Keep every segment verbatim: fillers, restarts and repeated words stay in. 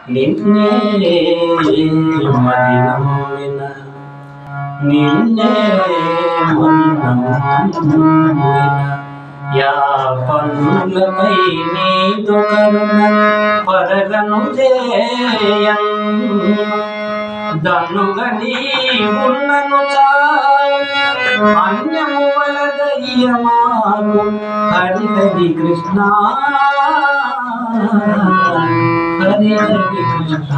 నిన్నే మది నమ్మిన నిన్నే మది నమ్మిన యా పన్నులపై నీదు కరుణ పరగను చేయన్ దన్నుగని ఉన్నను చాలు అన్యము వలదయ్యమాకు హరి హరి కృష్ణ హరి హరి కృష్ణ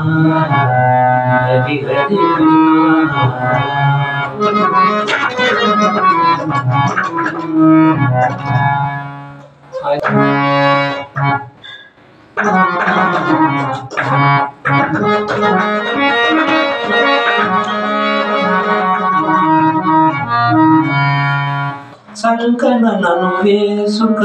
హరి హరి సంకననను వేసుక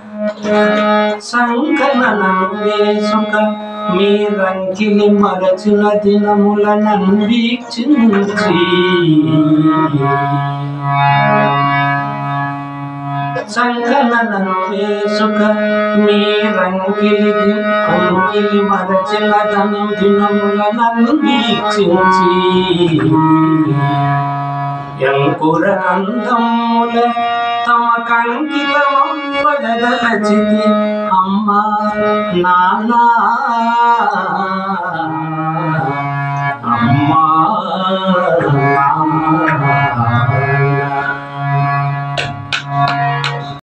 సంకననను వేసుక మీరంకిలి మరచిన దినములను వీక్షించి సంకననను వేసుక మీరంకిలి అంకిలి మరచిన ధను దినములను వీక్షించి యంకురనందముల తమ కంకితమొప్పదలచితి అమ్మా నాన్నా అమ్మా